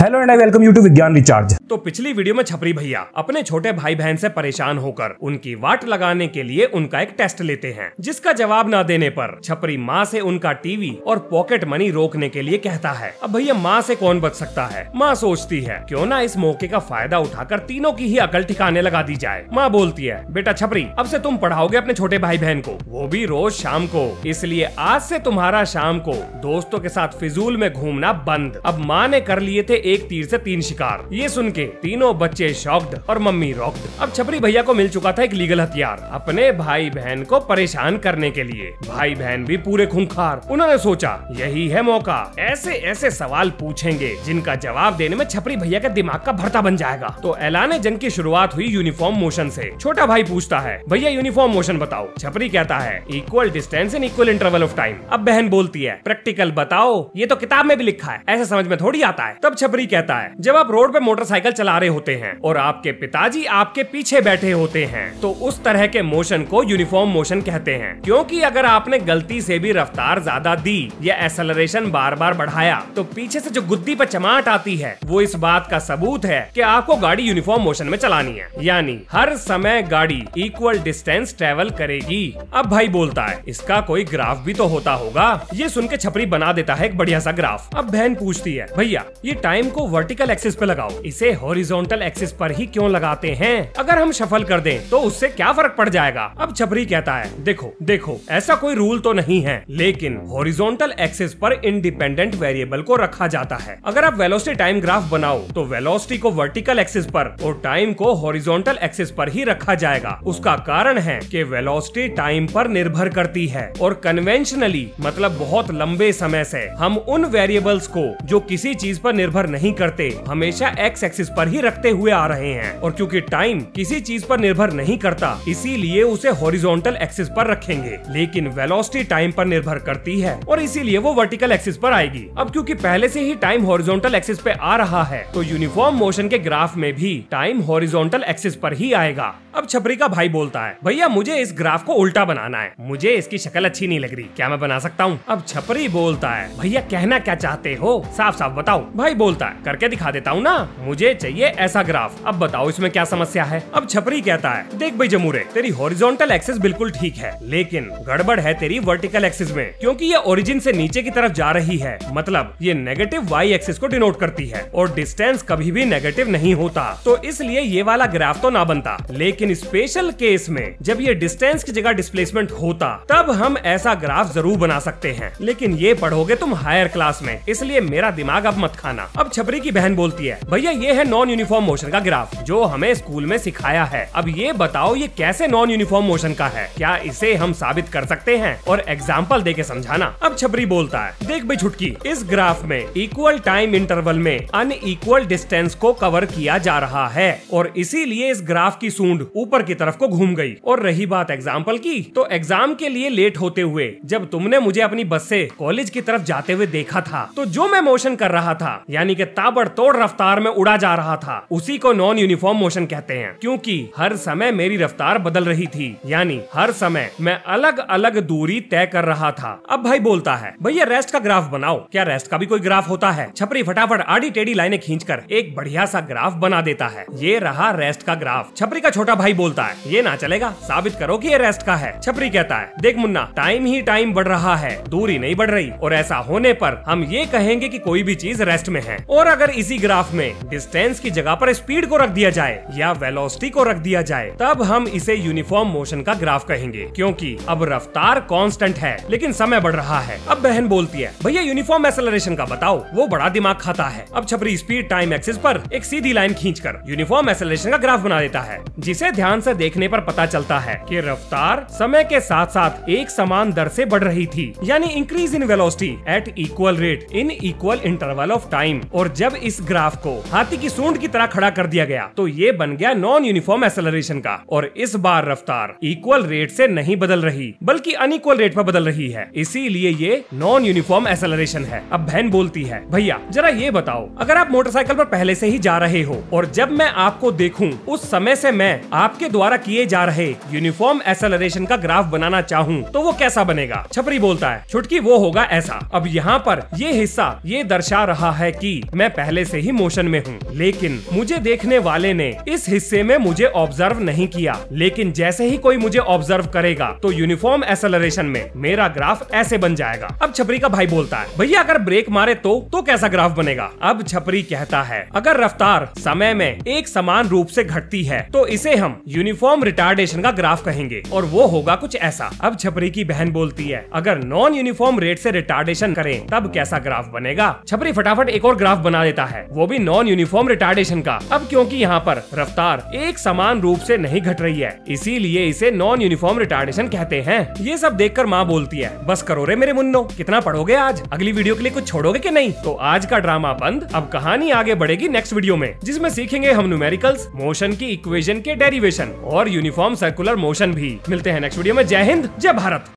Hello and I welcome you to Vigyan recharge. तो पिछली video में छपरी भैया अपने छोटे भाई बहन से परेशान होकर उनकी वाट लगाने के लिए उनका एक टेस्ट लेते हैं, जिसका जवाब ना देने पर छपरी माँ से उनका टीवी और पॉकेट मनी रोकने के लिए कहता है। अब भैया माँ से कौन बच सकता है। माँ सोचती है क्यों ना इस मौके का फायदा उठाकर तीनों की ही अकल ठिकाने लगा दी जाए। माँ बोलती है, बेटा छपरी, अब से तुम पढ़ाओगे अपने छोटे भाई बहन को, वो भी रोज शाम को, इसलिए आज से तुम्हारा शाम को दोस्तों के साथ फिजूल में घूमना बंद। अब माँ ने कर लिए थे एक तीर से तीन शिकार। ये सुन के तीनों बच्चे शॉक्ड और मम्मी रॉक्ड। अब छपरी भैया को मिल चुका था एक लीगल हथियार अपने भाई बहन को परेशान करने के लिए। भाई बहन भी पूरे खूंखार। उन्होंने सोचा यही है मौका, ऐसे ऐसे सवाल पूछेंगे जिनका जवाब देने में छपरी भैया का दिमाग का भरता बन जाएगा। तो ऐलान जंग की शुरुआत हुई यूनिफॉर्म मोशन से। छोटा भाई पूछता है, भैया यूनिफॉर्म मोशन बताओ। छपरी कहता है, equal distance in equal interval of time. अब बहन बोलती है, प्रैक्टिकल बताओ, ये तो किताब में भी लिखा है, ऐसे समझ में थोड़ी आता है। तब छपरी कहता है, जब आप रोड पे मोटरसाइकिल चला रहे होते हैं और आपके पिताजी आपके पीछे बैठे होते हैं तो उस तरह के मोशन को यूनिफॉर्म मोशन कहते हैं, क्योंकि अगर आपने गलती से भी रफ्तार ज्यादा दी या एक्सेलरेशन बार बार बढ़ाया तो पीछे से जो गुद्दी पर चमाट आती है वो इस बात का सबूत है कि आपको गाड़ी यूनिफॉर्म मोशन में चलानी है, यानी हर समय गाड़ी इक्वल डिस्टेंस ट्रेवल करेगी। अब भाई बोलता है, इसका कोई ग्राफ भी तो होता होगा। ये सुन के छपरी बना देता है एक बढ़िया सा ग्राफ। अब बहन पूछती है, भैया ये टाइम को वर्टिकल एक्सिस पे लगाओ, इसे हॉरिजॉन्टल एक्सिस पर ही क्यों लगाते हैं? अगर हम शफल कर दें तो उससे क्या फर्क पड़ जाएगा? अब छपरी कहता है, देखो देखो ऐसा कोई रूल तो नहीं है, लेकिन हॉरिजॉन्टल एक्सिस पर इंडिपेंडेंट वेरिएबल को रखा जाता है। अगर आप वेलोसिटी टाइम ग्राफ बनाओ तो वेलोसिटी को वर्टिकल एक्सिस पर और टाइम को हॉरिजॉन्टल एक्सिस पर ही रखा जाएगा। उसका कारण है कि वेलोसिटी टाइम पर निर्भर करती है और कन्वेंशनली मतलब बहुत लंबे समय से हम उन वेरिएबल्स को जो किसी चीज पर निर्भर नहीं करते हमेशा एक्स एक्सिस पर ही रखते हुए आ रहे हैं। और क्योंकि टाइम किसी चीज पर निर्भर नहीं करता इसीलिए उसे हॉरिजॉन्टल एक्सिस पर रखेंगे, लेकिन वेलोसिटी टाइम पर निर्भर करती है और इसीलिए वो वर्टिकल एक्सिस पर आएगी। अब क्योंकि पहले से ही टाइम हॉरिजॉन्टल एक्सिस पे आ रहा है तो यूनिफॉर्म मोशन के ग्राफ में भी टाइम हॉरिजॉन्टल एक्सिस पर ही आएगा। अब छपरी का भाई बोलता है, भैया मुझे इस ग्राफ को उल्टा बनाना है, मुझे इसकी शक्ल अच्छी नहीं लग रही, क्या मैं बना सकता हूँ? अब छपरी बोलता है, भैया कहना क्या चाहते हो, साफ साफ बताओ। भाई बोलता है, करके दिखा देता हूँ ना, मुझे चाहिए ऐसा ग्राफ, अब बताओ इसमें क्या समस्या है? अब छपरी कहता है, देख भाई जमूरे, तेरी हॉरिजॉन्टल एक्सिस बिल्कुल ठीक है, लेकिन गड़बड़ है तेरी वर्टिकल एक्सिस में, क्योंकि ये ओरिजिन से नीचे की तरफ जा रही है, मतलब ये नेगेटिव वाई एक्सिस को डिनोट करती है और डिस्टेंस कभी भी नेगेटिव नहीं होता, तो इसलिए ये वाला ग्राफ तो ना बनता। लेकिन स्पेशल केस में जब ये डिस्टेंस की जगह डिस्प्लेसमेंट होता तब हम ऐसा ग्राफ जरूर बना सकते हैं, लेकिन ये पढ़ोगे तुम हायर क्लास में, इसलिए मेरा दिमाग अब मत खाना। अब छपरी की बहन बोलती है, भैया ये है नॉन यूनिफॉर्म मोशन का ग्राफ जो हमें स्कूल में सिखाया है, अब ये बताओ ये कैसे नॉन यूनिफॉर्म मोशन का है, क्या इसे हम साबित कर सकते हैं और एग्जाम्पल दे के समझाना। अब छपरी बोलता है, देख भाई छुटकी, इस ग्राफ में इक्वल टाइम इंटरवल में अनइक्वल डिस्टेंस को कवर किया जा रहा है और इसीलिए इस ग्राफ की सूंड ऊपर की तरफ को घूम गई। और रही बात एग्जाम्पल की, तो एग्जाम के लिए लेट होते हुए जब तुमने मुझे अपनी बस से कॉलेज की तरफ जाते हुए देखा था तो जो मैं मोशन कर रहा था यानी कि ताबड़तोड़ रफ्तार में उड़ा जा रहा था, उसी को नॉन यूनिफॉर्म मोशन कहते हैं, क्योंकि हर समय मेरी रफ्तार बदल रही थी, यानी हर समय मैं अलग अलग दूरी तय कर रहा था। अब भाई बोलता है, भैया रेस्ट का ग्राफ बनाओ, क्या रेस्ट का भी कोई ग्राफ होता है? छपरी फटाफट आड़ी टेढ़ी लाइनें खींचकर एक बढ़िया सा ग्राफ बना देता है। ये रहा रेस्ट का ग्राफ। छपरी का छोटा भाई बोलता है, ये ना चलेगा, साबित करो कि ये रेस्ट का है। छपरी कहता है, देख मुन्ना, टाइम ही टाइम बढ़ रहा है, दूरी नहीं बढ़ रही, और ऐसा होने पर हम ये कहेंगे कि कोई भी चीज रेस्ट में है। और अगर इसी ग्राफ में डिस्टेंस की जगह पर स्पीड को रख दिया जाए या वेलोसिटी को रख दिया जाए तब हम इसे यूनिफॉर्म मोशन का ग्राफ कहेंगे, क्योंकि अब रफ्तार कांस्टेंट है लेकिन समय बढ़ रहा है। अब बहन बोलती है, भैया यूनिफॉर्म एक्सेलरेशन का बताओ, वो बड़ा दिमाग खाता है। अब छपरी स्पीड टाइम एक्सिस पर एक सीधी लाइन खींचकर यूनिफॉर्म एक्सेलरेशन का ग्राफ बना देता है, जिसे ध्यान से देखने पर पता चलता है कि रफ्तार समय के साथ साथ एक समान दर से बढ़ रही थी, यानी increase in velocity at equal rate in equal interval of time. और जब इस ग्राफ को हाथी की सूंड की तरह खड़ा कर दिया गया तो ये बन गया नॉन यूनिफॉर्म एक्सेलरेशन का, और इस बार रफ्तार इक्वल रेट से नहीं बदल रही बल्कि अनइक्वल रेट पर बदल रही है, इसीलिए ये नॉन यूनिफॉर्म एक्सेलरेशन है। अब बहन बोलती है, भैया जरा ये बताओ, अगर आप मोटरसाइकिल पर पहले से ही जा रहे हो और जब मैं आपको देखूं उस समय से मैं आपके द्वारा किए जा रहे यूनिफॉर्म एक्सेलरेशन का ग्राफ बनाना चाहूं तो वो कैसा बनेगा? छपरी बोलता है, छुटकी वो होगा ऐसा। अब यहाँ पर ये हिस्सा ये दर्शा रहा है कि मैं पहले से ही मोशन में हूँ, लेकिन मुझे देखने वाले ने इस हिस्से में मुझे ऑब्जर्व नहीं किया। लेकिन जैसे ही कोई मुझे ऑब्जर्व करेगा तो यूनिफॉर्म एक्सेलरेशन में मेरा ग्राफ ऐसे बन जाएगा। अब छपरी का भाई बोलता है, भैया अगर ब्रेक मारे तो कैसा ग्राफ बनेगा? अब छपरी कहता है, अगर रफ्तार समय में एक समान रूप से घटती है तो इसे हम यूनिफॉर्म रिटार्डेशन का ग्राफ कहेंगे और वो होगा कुछ ऐसा। अब छपरी की बहन बोलती है, अगर नॉन यूनिफॉर्म रेट से रिटार्डेशन करें तब कैसा ग्राफ बनेगा? छपरी फटाफट एक और ग्राफ बना देता है, वो भी नॉन यूनिफॉर्म रिटार्डेशन का। अब क्योंकि यहाँ पर रफ्तार एक समान रूप से नहीं घट रही है, इसीलिए इसे नॉन यूनिफॉर्म रिटार्डेशन कहते हैं। ये सब देखकर माँ बोलती है, बस करो रे मेरे मुन्नो, कितना पढ़ोगे आज? अगली वीडियो के लिए कुछ छोड़ोगे कि नहीं? तो आज का ड्रामा बंद, अब कहानी आगे बढ़ेगी नेक्स्ट वीडियो में, जिसमें सीखेंगे हम न्यूमेरिकल्स, मोशन की इक्वेशन के डेरिवेशन और यूनिफॉर्म सर्कुलर मोशन भी। मिलते हैं नेक्स्ट वीडियो में। जय हिंद, जय भारत।